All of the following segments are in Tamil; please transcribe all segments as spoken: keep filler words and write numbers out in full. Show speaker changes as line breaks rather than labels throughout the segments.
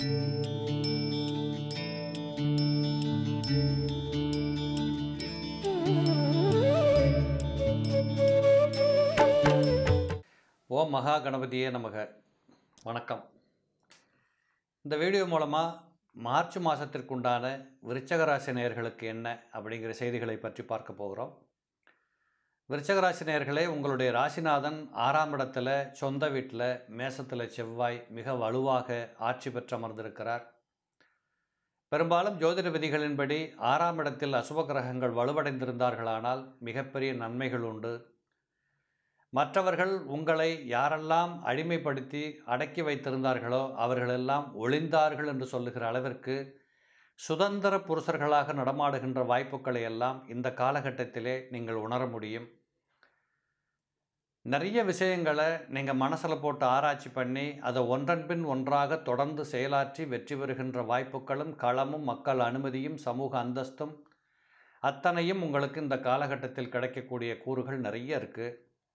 ஓம் மகா கணபதியே நமக. வணக்கம். இந்த வீடியோ மூலமாக மார்ச் மாதத்திற்குண்டான விருச்சக ராசி நேயர்களுக்கு என்ன அப்படிங்கிற செய்திகளை பற்றி பார்க்க போகிறோம். விருச்சக ராசி நேயர்களே, உங்களுடைய ராசிநாதன் ஆறாம் இடத்துல சொந்த வீட்டில் மேசத்தில் செவ்வாய் மிக வலுவாக ஆட்சி பெற்று அமர்ந்திருக்கிறார். பெரும்பாலும் ஜோதிட விதிகளின்படி ஆறாம் இடத்தில் அசுப கிரகங்கள் வலுவடைந்திருந்தார்களானால் மிகப்பெரிய நன்மைகள் உண்டு. மற்றவர்கள் உங்களை யாரெல்லாம் அடிமைப்படுத்தி அடக்கி வைத்திருந்தார்களோ அவர்களெல்லாம் ஒளிந்தார்கள் என்று சொல்லுகிற அளவிற்கு சுதந்திர புருஷர்களாக நடமாடுகின்ற வாய்ப்புகளை எல்லாம் இந்த காலகட்டத்திலே நீங்கள் உணர முடியும். நிறைய விஷயங்களை நீங்கள் மனசில் போட்டு ஆராய்ச்சி பண்ணி அதை ஒன்றன் பின் ஒன்றாக தொடர்ந்து செயலாற்றி வெற்றி பெறுகின்ற வாய்ப்புகளும் களமும் மக்கள் அனுமதியும் சமூக அந்தஸ்தும் அத்தனையும் உங்களுக்கு இந்த காலகட்டத்தில் கிடைக்கக்கூடிய கூறுகள் நிறைய இருக்குது.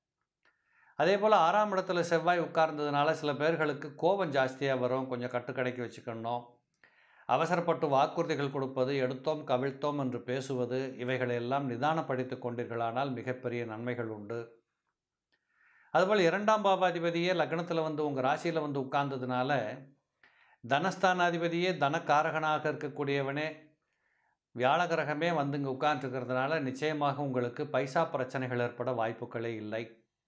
அதே போல் ஆறாம் இடத்துல செவ்வாய் உட்கார்ந்ததுனால சில பேர்களுக்கு கோபம் ஜாஸ்தியாக வரும். கொஞ்சம் கட்டுக்கடைக்கு வச்சுக்கணும். அவசரப்பட்டு வாக்குறுதிகள் கொடுப்பது, எடுத்தோம் கவிழ்த்தோம் என்று பேசுவது, இவைகளெல்லாம் நிதானப்படுத்தி கொண்டீர்களானால் மிகப்பெரிய நன்மைகள் உண்டு. அதுபோல் இரண்டாம் பாவாதிபதியே லக்னத்தில் வந்து உங்கள் ராசியில் வந்து உட்கார்ந்ததுனால தனஸ்தானாதிபதியே தனக்காரகனாக இருக்கக்கூடியவனே வியாழ கிரகமே வந்து இங்கே உட்கார்ந்துருக்கிறதுனால நிச்சயமாக உங்களுக்கு பைசா பிரச்சனைகள் ஏற்பட வாய்ப்புகளே இல்லை.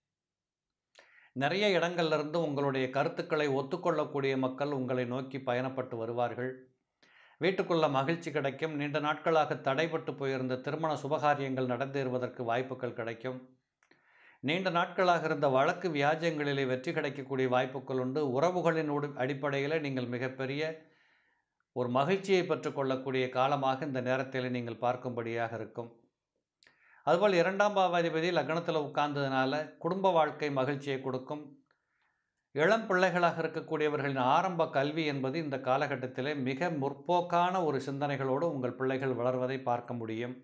நிறைய இடங்கள்லேருந்து உங்களுடைய கருத்துக்களை ஒத்துக்கொள்ளக்கூடிய மக்கள் உங்களை நோக்கி பயணப்பட்டு வருவார்கள். வீட்டுக்குள்ள மகிழ்ச்சி கிடைக்கும். நீண்ட நாட்களாக தடைபட்டு போயிருந்த திருமண சுபகாரியங்கள் நடந்தேறுவதற்கு வாய்ப்புகள் கிடைக்கும். நீண்ட நாட்களாக இருந்த வழக்கு வியாஜ்யங்களிலே வெற்றி கிடைக்கக்கூடிய வாய்ப்புகள் உண்டு. உறவுகளின் அடிப்படையில் நீங்கள் மிகப்பெரிய ஒரு மகிழ்ச்சியை பெற்றுக்கொள்ளக்கூடிய காலமாக இந்த நேரத்தில் நீங்கள் பார்க்கும்படியாக இருக்கும். அதுபோல் இரண்டாம் பாவாதிபதி லக்னத்தில் உட்கார்ந்ததுனால குடும்ப வாழ்க்கை மகிழ்ச்சியை கொடுக்கும். இளம் பிள்ளைகளாக இருக்கக்கூடியவர்களின் ஆரம்ப கல்வி என்பது இந்த காலகட்டத்தில் மிக முற்போக்கான ஒரு சிந்தனைகளோடு உங்கள் பிள்ளைகள் வளர்வதை பார்க்க முடியும்.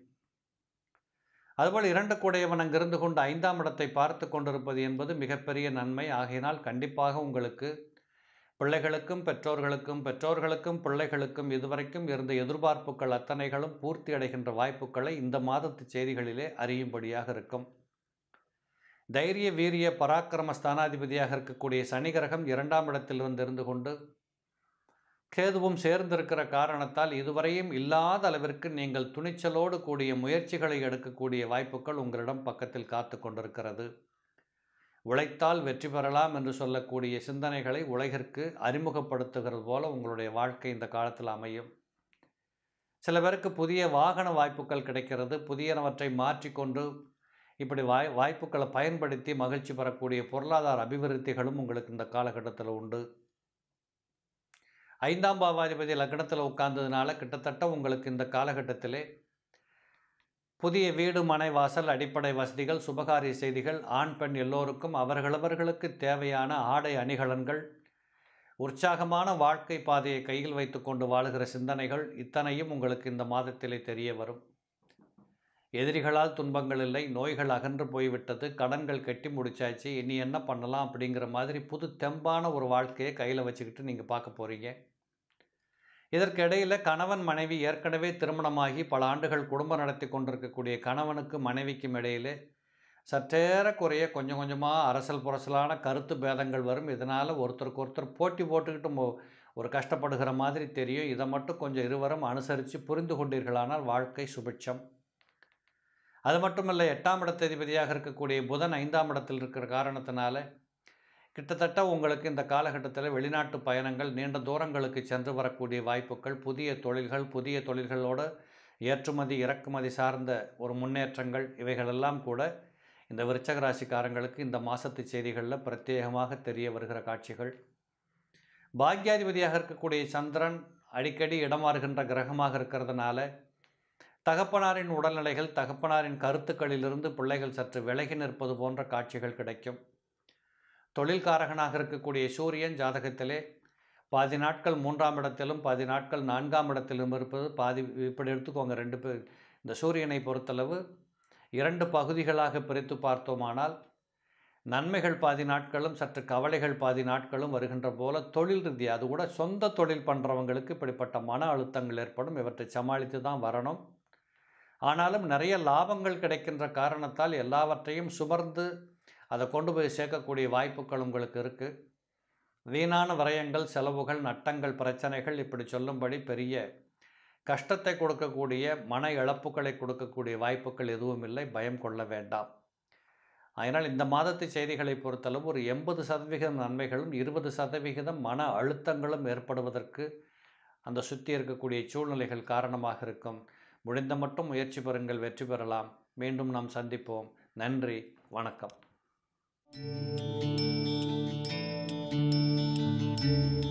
அதுபோல் இரண்டு கூடையவன் அங்கிருந்து கொண்டு ஐந்தாம் இடத்தை பார்த்து கொண்டிருப்பது என்பது மிகப்பெரிய நன்மை. ஆகையினால் கண்டிப்பாக உங்களுக்கு பிள்ளைகளுக்கும் பெற்றோர்களுக்கும் பெற்றோர்களுக்கும் பிள்ளைகளுக்கும் இதுவரைக்கும் இருந்த எதிர்பார்ப்புகள் அத்தனைகளும் பூர்த்தி அடைகின்ற வாய்ப்புகளை இந்த மாதத்து செய்திகளிலே அறியும்படியாக இருக்கும். தைரிய வீரிய பராக்கிரம ஸ்தானாதிபதியாக இருக்கக்கூடிய சனி கிரகம் இரண்டாம் இடத்தில் வந்து இருந்து கொண்டு கேதுவும் சேர்ந்திருக்கிற காரணத்தால் இதுவரையும் இல்லாத அளவிற்கு நீங்கள் துணிச்சலோடு கூடிய முயற்சிகளை எடுக்கக்கூடிய வாய்ப்புகள் உங்களிடம் பக்கத்தில் காத்து கொண்டிருக்கிறது. உழைத்தால் வெற்றி பெறலாம் என்று சொல்லக்கூடிய சிந்தனைகளை உலகிற்கு அறிமுகப்படுத்துகிறது போல உங்களுடைய வாழ்க்கை இந்த காலத்தில் அமையும். சில பேருக்கு புதிய வாகன வாய்ப்புகள் கிடைக்கிறது. புதியனவற்றை மாற்றிக்கொண்டு இப்படி வாய் வாய்ப்புகளை பயன்படுத்தி மகிழ்ச்சி பெறக்கூடிய பொருளாதார அபிவிருத்திகளும் உங்களுக்கு இந்த காலகட்டத்தில் உண்டு. ஐந்தாம் பாவாதிபதி லக்னத்தில் உட்கார்ந்ததுனால கிட்டத்தட்ட உங்களுக்கு இந்த காலகட்டத்திலே புதிய வீடு மனை வாசல் அடிப்படை வசதிகள் சுபகாரிய செய்திகள் ஆண் பெண் எல்லோருக்கும் அவர்களவர்களுக்கு தேவையான ஆடை அணிகலன்கள் உற்சாகமான வாழ்க்கை பாதையை கையில் வைத்து கொண்டு வாழுகிற சிந்தனைகள் இத்தனையும் உங்களுக்கு இந்த மாதத்திலே தெரிய வரும். எதிரிகளால் துன்பங்கள் இல்லை, நோய்கள் அகன்று போய்விட்டது, கடன்கள் கட்டி முடிச்சாச்சு, இனி என்ன பண்ணலாம் அப்படிங்கிற மாதிரி புது தெம்பான ஒரு வாழ்க்கையை கையில் வச்சுக்கிட்டு நீங்கள் பார்க்க போகிறீங்க. இதற்கு இடையில் கணவன் மனைவி ஏற்கனவே திருமணமாகி பல ஆண்டுகள் குடும்பம் நடத்தி கொண்டிருக்கக்கூடிய கணவனுக்கு மனைவிக்கும் இடையிலே சற்றேறக்குறைய கொஞ்சம் கொஞ்சமாக அரசல் புரசலான கருத்து பேதங்கள் வரும். இதனால் ஒருத்தருக்கு ஒருத்தர் போட்டி போட்டுக்கிட்டு ஒரு கஷ்டப்படுகிற மாதிரி தெரியும். இதை மட்டும் கொஞ்சம் இருவரும் அனுசரித்து புரிந்து கொண்டீர்களானால் வாழ்க்கை சுபிட்சம். அது மட்டுமல்ல, எட்டாம் இடத்ததிபதியாக இருக்கக்கூடிய புதன் ஐந்தாம் இடத்தில் இருக்கிற காரணத்தினால கிட்டத்தட்ட உங்களுக்கு இந்த காலகட்டத்தில் வெளிநாட்டு பயணங்கள், நீண்ட தூரங்களுக்கு சென்று வரக்கூடிய வாய்ப்புகள், புதிய தொழில்கள், புதிய தொழில்களோடு ஏற்றுமதி இறக்குமதி சார்ந்த ஒரு முன்னேற்றங்கள் இவைகளெல்லாம் கூட இந்த விருச்சக ராசிக்காரங்களுக்கு இந்த மாதத்து செய்திகளில் பிரத்யேகமாக தெரிய வருகிற காட்சிகள். பாக்யாதிபதியாக இருக்கக்கூடிய சந்திரன் அடிக்கடி இடமாறுகின்ற கிரகமாக இருக்கிறதுனால தகப்பனாரின் உடல்நிலைகள், தகப்பனாரின் கருத்துக்களிலிருந்து பிள்ளைகள் சற்று விலகி நிற்பது போன்ற காட்சிகள் கிடைக்கும். தொழில்காரகனாக இருக்கக்கூடிய சூரியன் ஜாதகத்திலே பாதி நாட்கள் மூன்றாம் இடத்திலும் பாதி நாட்கள் நான்காம் இடத்திலும் இருப்பது பாதி இப்படி எடுத்துக்கோங்க. ரெண்டு பேர் இந்த சூரியனை பொறுத்தளவு இரண்டு பகுதிகளாக பிரித்து பார்த்தோமானால் நன்மைகள் பாதி நாட்களும் சற்று கவலைகள் பாதி நாட்களும் வருகின்ற போல தொழில் ரீதியாக, அது கூட சொந்த தொழில் பண்ணுறவங்களுக்கு இப்படிப்பட்ட மன அழுத்தங்கள் ஏற்படும். இவற்றை சமாளித்து தான் வரணும். ஆனாலும் நிறைய லாபங்கள் கிடைக்கின்ற காரணத்தால் எல்லாவற்றையும் சுமர்ந்து அதை கொண்டு போய் சேர்க்கக்கூடிய வாய்ப்புகள் உங்களுக்கு இருக்குது. வீணான விரயங்கள், செலவுகள், நட்டங்கள், பிரச்சனைகள் இப்படி சொல்லும்படி பெரிய கஷ்டத்தை கொடுக்கக்கூடிய மன இழப்புகளை கொடுக்கக்கூடிய வாய்ப்புகள் எதுவும் இல்லை. பயம் கொள்ள வேண்டாம். அதனால் இந்த மாதத்து செய்திகளை பொறுத்தளவு ஒரு எண்பது சதவிகிதம் நன்மைகளும் இருபது சதவிகிதம் மன அழுத்தங்களும் ஏற்படுவதற்கு அந்த சுற்றி இருக்கக்கூடிய சூழ்நிலைகள் காரணமாக இருக்கும். முடிந்த மட்டும் முயற்சி பெறுங்கள், வெற்றி பெறலாம். மீண்டும் நாம் சந்திப்போம். நன்றி, வணக்கம்.